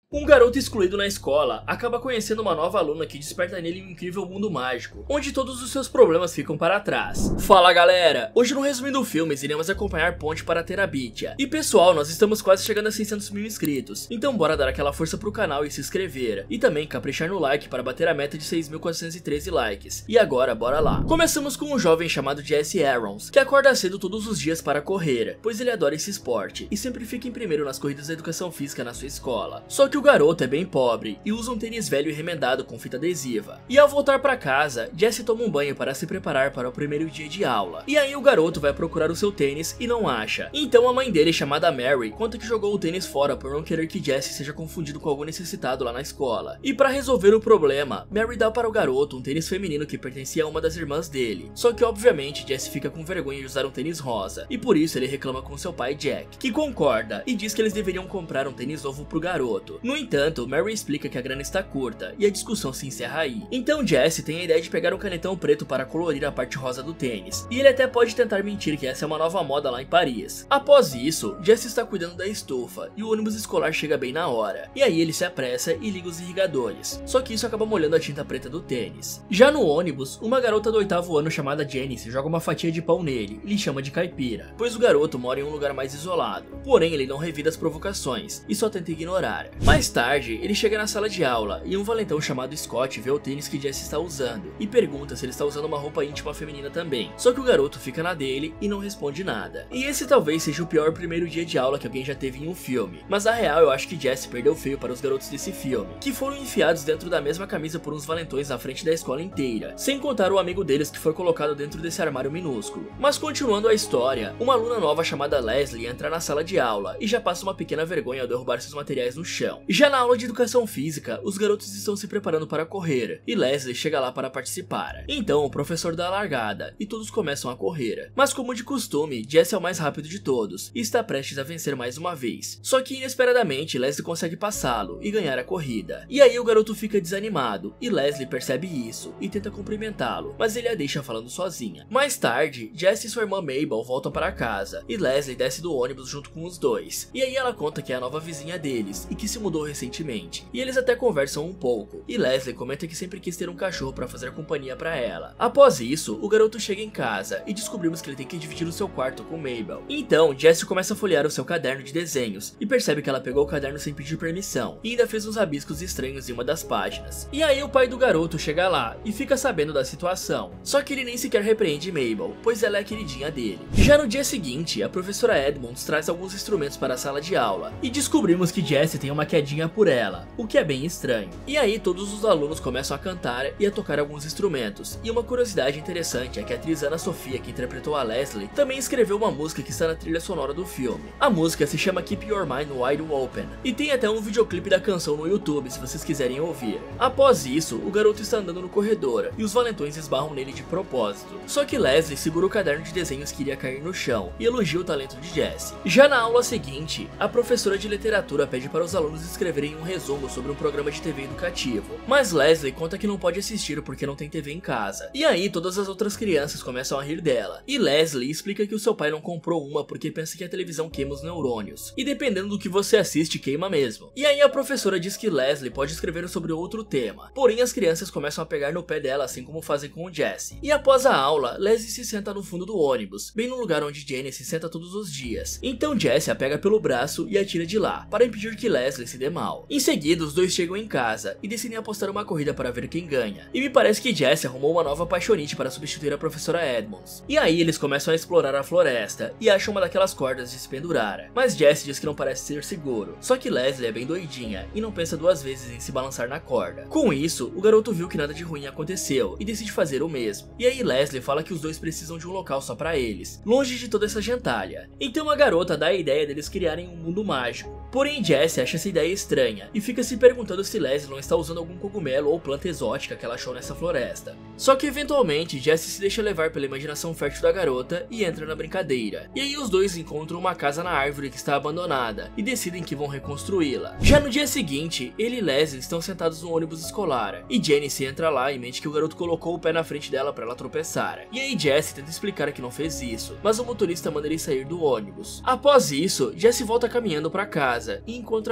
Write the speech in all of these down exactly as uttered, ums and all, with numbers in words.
Um garoto excluído na escola acaba conhecendo uma nova aluna que desperta nele um incrível mundo mágico, onde todos os seus problemas ficam para trás. Fala galera, hoje no Resumindo Filmes iremos acompanhar Ponte para Terabithia. E pessoal, nós estamos quase chegando a seiscentos mil inscritos, então bora dar aquela força pro canal e se inscrever. E também caprichar no like para bater a meta de seis mil quatrocentos e treze likes. E agora bora lá. Começamos com um jovem chamado Jesse Aarons, que acorda cedo todos os dias para correr, pois ele adora esse esporte e sempre fica em primeiro nas corridas da educação física na sua escola. Só que o garoto é bem pobre e usa um tênis velho e remendado com fita adesiva. E ao voltar para casa, Jesse toma um banho para se preparar para o primeiro dia de aula. E aí o garoto vai procurar o seu tênis e não acha. Então a mãe dele, chamada Mary, conta que jogou o tênis fora por não querer que Jesse seja confundido com algum necessitado lá na escola. E para resolver o problema, Mary dá para o garoto um tênis feminino que pertencia a uma das irmãs dele. Só que obviamente Jesse fica com vergonha de usar um tênis rosa, e por isso ele reclama com seu pai Jack, que concorda e diz que eles deveriam comprar um tênis novo pro garoto. No entanto, Mary explica que a grana está curta e a discussão se encerra aí. Então Jesse tem a ideia de pegar um canetão preto para colorir a parte rosa do tênis, e ele até pode tentar mentir que essa é uma nova moda lá em Paris. Após isso, Jesse está cuidando da estufa e o ônibus escolar chega bem na hora, e aí ele se apressa e liga os irrigadores, só que isso acaba molhando a tinta preta do tênis. Já no ônibus, uma garota do oitavo ano chamada Janice joga uma fatia de pão nele e lhe chama de caipira, pois o garoto mora em um lugar mais isolado, porém ele não revida as provocações e só tenta ignorar. Mais tarde, ele chega na sala de aula e um valentão chamado Scott vê o tênis que Jesse está usando e pergunta se ele está usando uma roupa íntima feminina também. Só que o garoto fica na dele e não responde nada. E esse talvez seja o pior primeiro dia de aula que alguém já teve em um filme. Mas a real eu acho que Jesse perdeu feio para os garotos desse filme, que foram enfiados dentro da mesma camisa por uns valentões na frente da escola inteira, sem contar o amigo deles que foi colocado dentro desse armário minúsculo. Mas continuando a história, uma aluna nova chamada Leslie entra na sala de aula e já passa uma pequena vergonha ao derrubar seus materiais no chão. Já na aula de educação física, os garotos estão se preparando para correr, e Leslie chega lá para participar. Então o professor dá a largada, e todos começam a correr. Mas como de costume, Jesse é o mais rápido de todos, e está prestes a vencer mais uma vez. Só que inesperadamente, Leslie consegue passá-lo, e ganhar a corrida. E aí o garoto fica desanimado, e Leslie percebe isso, e tenta cumprimentá-lo, mas ele a deixa falando sozinha. Mais tarde, Jesse e sua irmã Mabel voltam para casa, e Leslie desce do ônibus junto com os dois. E aí ela conta que é a nova vizinha deles, e que se mudou recentemente. E eles até conversam um pouco, e Leslie comenta que sempre quis ter um cachorro para fazer companhia para ela. Após isso, o garoto chega em casa e descobrimos que ele tem que dividir o seu quarto com Mabel. Então, Jesse começa a folhear o seu caderno de desenhos e percebe que ela pegou o caderno sem pedir permissão e ainda fez uns rabiscos estranhos em uma das páginas. E aí o pai do garoto chega lá e fica sabendo da situação, só que ele nem sequer repreende Mabel, pois ela é a queridinha dele. Já no dia seguinte, a professora Edmonds traz alguns instrumentos para a sala de aula e descobrimos que Jesse tem uma quedinha por ela, o que é bem estranho. E aí todos os alunos começam a cantar e a tocar alguns instrumentos. E uma curiosidade interessante é que a atriz Ana Sofia, que interpretou a Leslie, também escreveu uma música que está na trilha sonora do filme. A música se chama Keep Your Mind Wide Open, e tem até um videoclipe da canção no YouTube se vocês quiserem ouvir. Após isso, o garoto está andando no corredor e os valentões esbarram nele de propósito. Só que Leslie segura o caderno de desenhos que iria cair no chão e elogia o talento de Jesse. Já na aula seguinte, a professora de literatura pede para os alunos escreverem um resumo sobre um programa de T V educativo, mas Leslie conta que não pode assistir porque não tem T V em casa. E aí todas as outras crianças começam a rir dela, e Leslie explica que o seu pai não comprou uma porque pensa que a televisão queima os neurônios, e dependendo do que você assiste queima mesmo. E aí a professora diz que Leslie pode escrever sobre outro tema, porém as crianças começam a pegar no pé dela assim como fazem com o Jesse. E após a aula, Leslie se senta no fundo do ônibus, bem no lugar onde Jenny se senta todos os dias. Então Jesse a pega pelo braço e a tira de lá, para impedir que Leslie se dê mal. Em seguida, os dois chegam em casa e decidem apostar uma corrida para ver quem ganha. E me parece que Jesse arrumou uma nova paixonite para substituir a professora Edmonds. E aí eles começam a explorar a floresta e acham uma daquelas cordas de se pendurar. Mas Jesse diz que não parece ser seguro. Só que Leslie é bem doidinha e não pensa duas vezes em se balançar na corda. Com isso, o garoto viu que nada de ruim aconteceu e decide fazer o mesmo. E aí Leslie fala que os dois precisam de um local só para eles, longe de toda essa gentalha. Então a garota dá a ideia deles criarem um mundo mágico. Porém Jesse acha essa ideia estranha e fica se perguntando se Leslie não está usando algum cogumelo ou planta exótica que ela achou nessa floresta. Só que eventualmente Jesse se deixa levar pela imaginação fértil da garota e entra na brincadeira. E aí os dois encontram uma casa na árvore que está abandonada e decidem que vão reconstruí-la. Já no dia seguinte, ele e Leslie estão sentados no ônibus escolar e Janice entra lá e mente que o garoto colocou o pé na frente dela para ela tropeçar. E aí Jesse tenta explicar que não fez isso, mas o motorista manda ele sair do ônibus. Após isso, Jesse volta caminhando para casa e encontra Leslie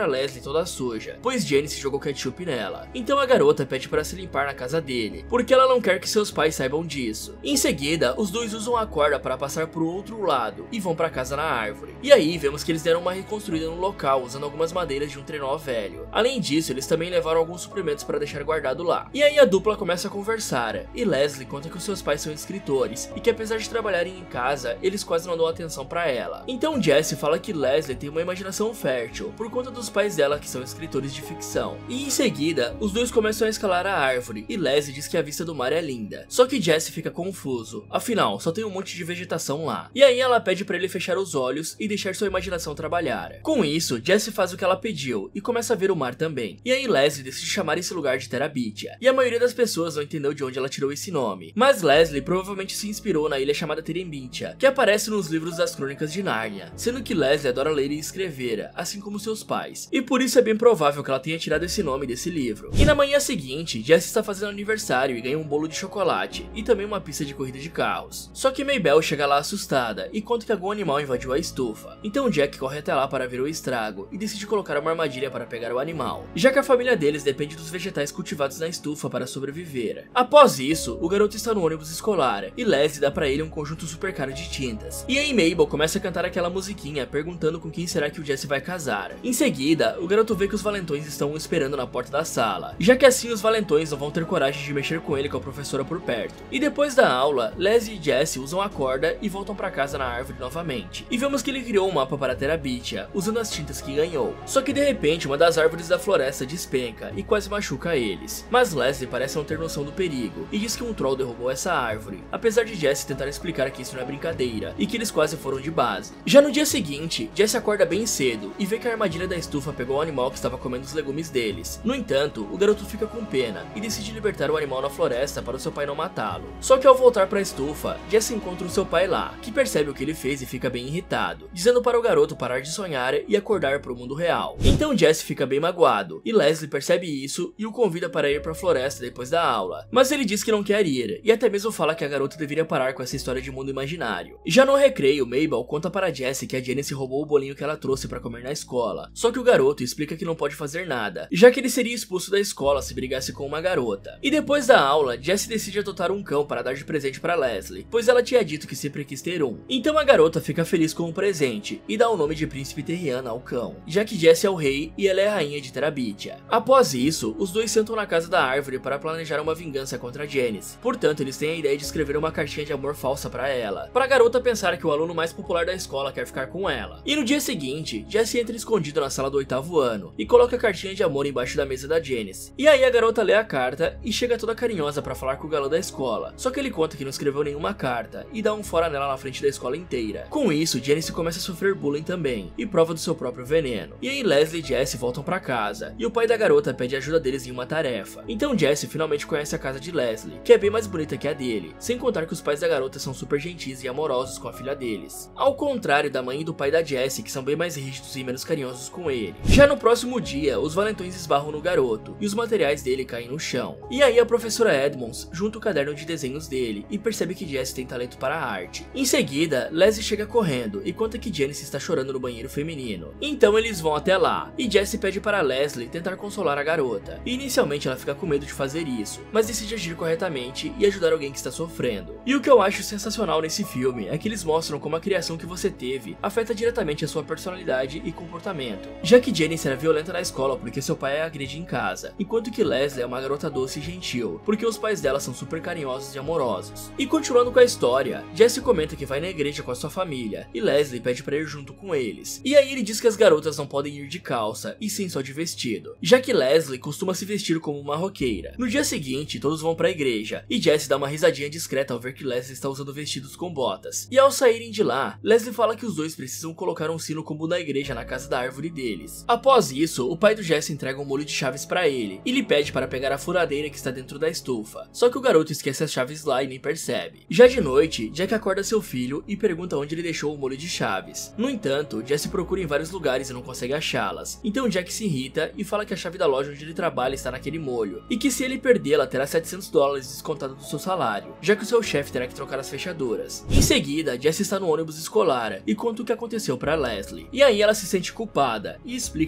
toda suja, pois Janice jogou ketchup nela. Então a garota pede para se limpar na casa dele, porque ela não quer que seus pais saibam disso. Em seguida, os dois usam a corda para passar pro outro lado e vão para casa na árvore. E aí vemos que eles deram uma reconstruída no local usando algumas madeiras de um trenó velho. Além disso, eles também levaram alguns suprimentos para deixar guardado lá. E aí a dupla começa a conversar, e Leslie conta que os seus pais são escritores e que apesar de trabalharem em casa, eles quase não dão atenção para ela. Então Jesse fala que Leslie tem uma imaginação fértil por conta dos pais dela que são escritores de ficção. E em seguida, os dois começam a escalar a árvore e Leslie diz que a vista do mar é linda. Só que Jesse fica confuso, afinal só tem um monte de vegetação lá. E aí ela pede para ele fechar os olhos e deixar sua imaginação trabalhar. Com isso, Jesse faz o que ela pediu e começa a ver o mar também. E aí Leslie decide chamar esse lugar de Terabithia. E a maioria das pessoas não entendeu de onde ela tirou esse nome, mas Leslie provavelmente se inspirou na ilha chamada Terabithia, que aparece nos livros das Crônicas de Nárnia, sendo que Leslie adora ler e escrever, assim como seus pais, e por isso é bem provável que ela tenha tirado esse nome desse livro. E na manhã seguinte, Jesse está fazendo aniversário e ganha um bolo de chocolate, e também uma pista de corrida de carros. Só que Maybelle chega lá assustada e conta que algum animal invadiu a estufa. Então Jack corre até lá para ver o estrago e decide colocar uma armadilha para pegar o animal, já que a família deles depende dos vegetais cultivados na estufa para sobreviver. Após isso, o garoto está no ônibus escolar e Leslie dá para ele um conjunto super caro de tintas. E aí Mabel começa a cantar aquela musiquinha perguntando com quem será que o Jesse vai casar. Em seguida, o garoto vê que os valentões estão o esperando na porta da sala, já que assim os valentões não vão ter coragem de mexer com ele com a professora por perto. E depois da aula, Leslie e Jesse usam a corda e voltam para casa na árvore novamente. E vemos que ele criou um mapa para Terabithia, usando as tintas que ganhou. Só que de repente uma das árvores da floresta despenca e quase machuca eles. Mas Leslie parece não ter noção do perigo e diz que um troll derrubou essa árvore, apesar de Jesse tentar explicar que isso não é brincadeira e que eles quase foram de base. Já no dia seguinte, Jesse acorda bem cedo e vê que a armadilha da estufa pegou o animal que estava comendo os legumes deles. No entanto, o garoto fica com pena e decide libertar o animal na floresta para o seu pai não matá-lo. Só que ao voltar para a estufa, Jesse encontra o seu pai lá, que percebe o que ele fez e fica bem irritado, dizendo para o garoto parar de sonhar e acordar para o mundo real. Então Jesse fica bem magoado e Leslie percebe isso e o convida para ir para a floresta depois da aula, mas ele diz que não quer ir e até mesmo fala que a garota deveria parar com essa história de mundo imaginário. Já no recreio, Mabel conta para Jesse que a Janice roubou o bolinho que ela trouxe para comer na escola, só que o garoto explica que não pode fazer nada, já que ele seria expulso da escola se brigasse com uma garota. E depois da aula, Jesse decide adotar um cão para dar de presente para Leslie, pois ela tinha dito que sempre quis ter um. Então a garota fica feliz com o presente e dá o nome de Príncipe Terriana ao cão, já que Jesse é o rei e ela é a rainha de Terabithia. Após isso, os dois sentam na casa da árvore para planejar uma vingança contra Janice. Portanto, eles têm a ideia de escrever uma cartinha de amor falsa para ela, para a garota pensar que o aluno mais popular da escola quer ficar com ela. E no dia seguinte, Jesse entra escondido na sala do oitavo ano e coloca a cartinha de amor embaixo da mesa da Janice. E aí a garota lê a carta e chega toda carinhosa para falar com o galã da escola, só que ele conta que não escreveu nenhuma carta e dá um fora nela na frente da escola inteira. Com isso, Janice começa a sofrer bullying também e prova do seu próprio veneno. E aí Leslie e Jesse voltam para casa e o pai da garota pede ajuda deles em uma tarefa. Então Jesse finalmente conhece a casa de Leslie, que é bem mais bonita que a dele, sem contar que os pais da garota são super gentis e amorosos com a filha deles, ao contrário da mãe e do pai da Jesse, que são bem mais rígidos e menos carinhosos com ele. Já no próximo dia, os valentões esbarram no garoto e os materiais dele caem no chão. E aí a professora Edmonds junta o caderno de desenhos dele e percebe que Jesse tem talento para a arte. Em seguida, Leslie chega correndo e conta que Janice está chorando no banheiro feminino. Então eles vão até lá e Jesse pede para Leslie tentar consolar a garota. E inicialmente ela fica com medo de fazer isso, mas decide agir corretamente e ajudar alguém que está sofrendo. E o que eu acho sensacional nesse filme é que eles mostram como a criação que você teve afeta diretamente a sua personalidade e comportamento, já que Janice era violenta na escola porque seu pai a agride em casa, enquanto que Leslie é uma garota doce e gentil, porque os pais dela são super carinhosos e amorosos. E continuando com a história, Jesse comenta que vai na igreja com a sua família, e Leslie pede para ir junto com eles. E aí ele diz que as garotas não podem ir de calça, e sim só de vestido, já que Leslie costuma se vestir como uma roqueira. No dia seguinte, todos vão para a igreja, e Jesse dá uma risadinha discreta ao ver que Leslie está usando vestidos com botas. E ao saírem de lá, Leslie fala que os dois precisam colocar um sino como na igreja na casa da árvore deles. Após isso, o pai do Jesse entrega um molho de chaves para ele, e lhe pede para pegar a furadeira que está dentro da estufa. Só que o garoto esquece as chaves lá e nem percebe. Já de noite, Jack acorda seu filho e pergunta onde ele deixou o molho de chaves. No entanto, Jesse procura em vários lugares e não consegue achá-las. Então Jack se irrita e fala que a chave da loja onde ele trabalha está naquele molho, e que se ele perdê-la terá setecentos dólares descontado do seu salário, já que o seu chefe terá que trocar as fechaduras. Em seguida, Jesse está no ônibus escolar e conta o que aconteceu para Leslie. E aí ela se sente culpada e explica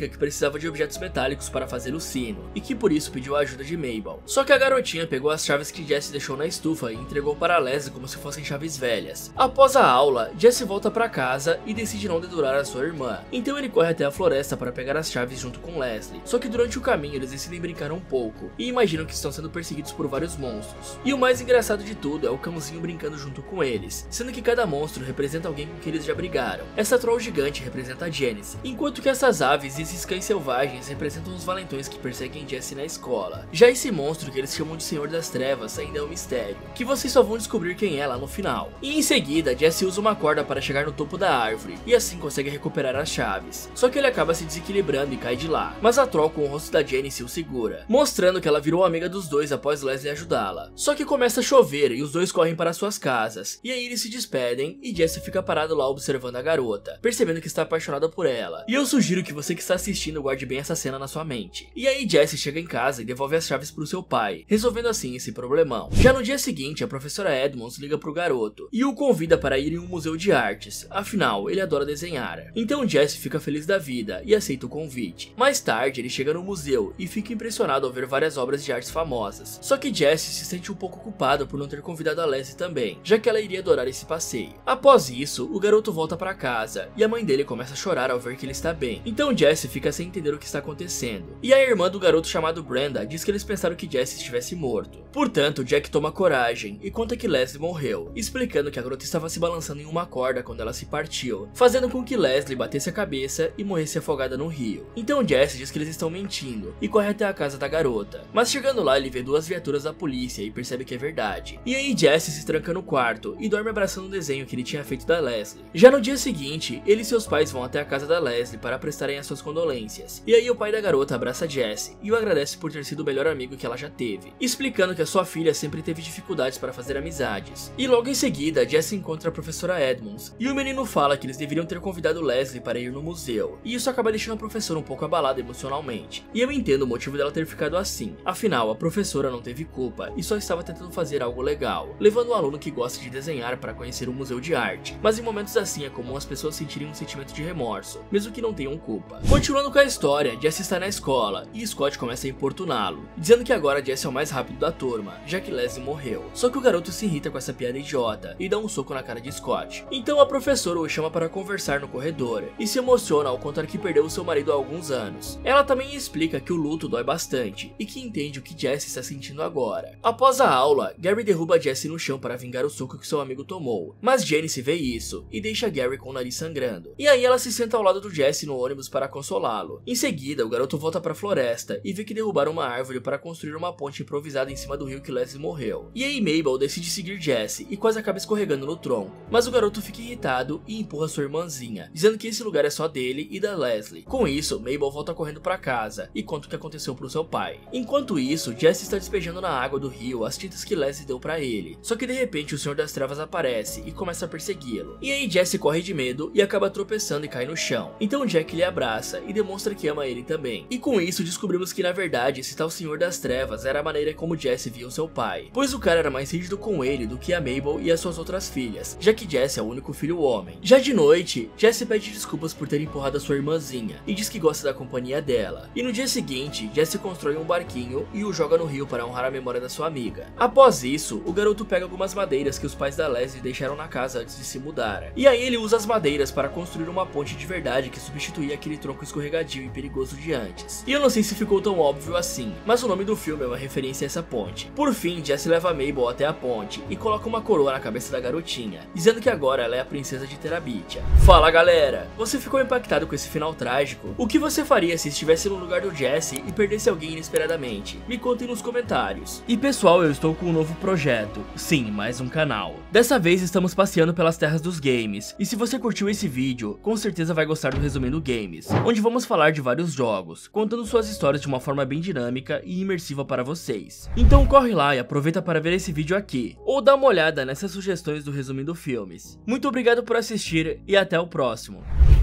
explica que precisava de objetos metálicos para fazer o sino, e que por isso pediu a ajuda de Mabel. Só que a garotinha pegou as chaves que Jesse deixou na estufa e entregou para Leslie como se fossem chaves velhas. Após a aula, Jesse volta para casa e decide não dedurar a sua irmã. Então ele corre até a floresta para pegar as chaves junto com Leslie. Só que durante o caminho eles decidem brincar um pouco e imaginam que estão sendo perseguidos por vários monstros. E o mais engraçado de tudo é o cãozinho brincando junto com eles, sendo que cada monstro representa alguém com quem eles já brigaram. Essa troll gigante representa a Janice, enquanto que essas aves e esses cães selvagens representam os valentões que perseguem Jesse na escola. Já esse monstro que eles chamam de Senhor das Trevas ainda é um mistério, que vocês só vão descobrir quem é lá no final. E em seguida, Jesse usa uma corda para chegar no topo da árvore, e assim consegue recuperar as chaves. Só que ele acaba se desequilibrando e cai de lá, mas a troll com o rosto da Janice o segura, mostrando que ela virou amiga dos dois após Leslie ajudá-la. Só que começa a chover e os dois correm para suas casas, e aí eles se despedem e Jesse fica parado lá observando a garota, percebendo que está apaixonada por ela. E eu sugiro que você que está assistindo guarde bem essa cena na sua mente. E aí Jesse chega em casa e devolve as chaves pro seu pai, resolvendo assim esse problemão. Já no dia seguinte, a professora Edmonds liga pro garoto e o convida para ir em um museu de artes, afinal ele adora desenhar. Então Jesse fica feliz da vida e aceita o convite. Mais tarde ele chega no museu e fica impressionado ao ver várias obras de artes famosas. Só que Jesse se sente um pouco culpado por não ter convidado a Leslie também, já que ela iria adorar esse passeio. Após isso, o garoto volta para casa e a mãe dele começa a chorar ao ver que ele está bem. Então Jesse fica sem entender o que está acontecendo. E a irmã do garoto chamado Brenda diz que eles pensaram que Jesse estivesse morto. Portanto, Jack toma coragem e conta que Leslie morreu, explicando que a garota estava se balançando em uma corda quando ela se partiu, fazendo com que Leslie batesse a cabeça e morresse afogada no rio. Então Jesse diz que eles estão mentindo e corre até a casa da garota. Mas chegando lá ele vê duas viaturas da polícia e percebe que é verdade. E aí Jesse se tranca no quarto e dorme abraçando um desenho que ele tinha feito da Leslie. Já no dia seguinte, ele e seus pais vão até a casa da Leslie para prestarem as suas condolências. E aí o pai da garota abraça Jesse e o agradece por ter sido o melhor amigo que ela já teve, explicando que a sua filha sempre teve dificuldades para fazer amizades. E logo em seguida, Jesse encontra a professora Edmonds e o menino fala que eles deveriam ter convidado Leslie para ir no museu. E isso acaba deixando a professora um pouco abalada emocionalmente. E eu entendo o motivo dela ter ficado assim. Afinal, a professora não teve culpa e só estava tentando fazer algo legal, levando um aluno que gosta de desenhar para conhecer um museu de arte. Mas em momentos assim é comum as pessoas sentirem um sentimento de remorso, mesmo que não tenham culpa. Continuando com a história, Jesse está na escola e Scott começa a importuná-lo, dizendo que agora Jesse é o mais rápido da turma, já que Leslie morreu. Só que o garoto se irrita com essa piada idiota e dá um soco na cara de Scott. Então a professora o chama para conversar no corredor e se emociona ao contar que perdeu o seu marido há alguns anos. Ela também explica que o luto dói bastante e que entende o que Jesse está sentindo agora. Após a aula, Gary derruba Jesse no chão para vingar o soco que seu amigo tomou, mas Janice vê isso e deixa Gary com o nariz sangrando. E aí ela se senta ao lado do Jesse no ônibus para consolá-lo. Em seguida, o garoto volta para a floresta e vê que derrubaram uma árvore para construir uma ponte improvisada em cima do rio que Leslie morreu. E aí Mabel decide seguir Jesse e quase acaba escorregando no tronco, mas o garoto fica irritado e empurra sua irmãzinha, dizendo que esse lugar é só dele e da Leslie. Com isso, Mabel volta correndo para casa e conta o que aconteceu pro seu pai. Enquanto isso, Jesse está despejando na água do rio as tintas que Leslie deu para ele. Só que de repente o Senhor das Trevas aparece e começa a persegui-lo. E aí Jesse corre de medo e acaba tropeçando e cai no chão. Então Jack lhe abraça e demonstra que ama ele também. E com isso descobrimos que na verdade esse tal Senhor das Trevas era a maneira como Jesse via o seu pai, pois o cara era mais rígido com ele do que a Mabel e as suas outras filhas, já que Jesse é o único filho homem. Já de noite, Jesse pede desculpas por ter empurrado a sua irmãzinha e diz que gosta da companhia dela. E no dia seguinte, Jesse constrói um barquinho e o joga no rio para honrar a memória da sua amiga. Após isso, o garoto pega algumas madeiras que os pais da Leslie deixaram na casa antes de se mudar. E aí ele usa as madeiras para construir uma ponte de verdade que substituía aquele tronco escorregadio e perigoso de antes. E eu não sei se ficou tão óbvio assim, mas o nome do filme é uma referência a essa ponte. Por fim, Jesse leva a Mabel até a ponte e coloca uma coroa na cabeça da garotinha, dizendo que agora ela é a princesa de Terabithia. Fala galera, você ficou impactado com esse final trágico? O que você faria se estivesse no lugar do Jesse e perdesse alguém inesperadamente? Me contem nos comentários. E pessoal, eu estou com um novo projeto, sim, mais um canal. Dessa vez estamos passeando pelas terras dos games, e se você curtiu esse vídeo, com certeza vai gostar do Resumindo Games, onde vamos falar de vários jogos, contando suas histórias de uma forma bem dinâmica e imersiva para vocês. Então corre lá e aproveita para ver esse vídeo aqui, ou dá uma olhada nessas sugestões do Resumindo Filmes. Muito obrigado por assistir e até o próximo.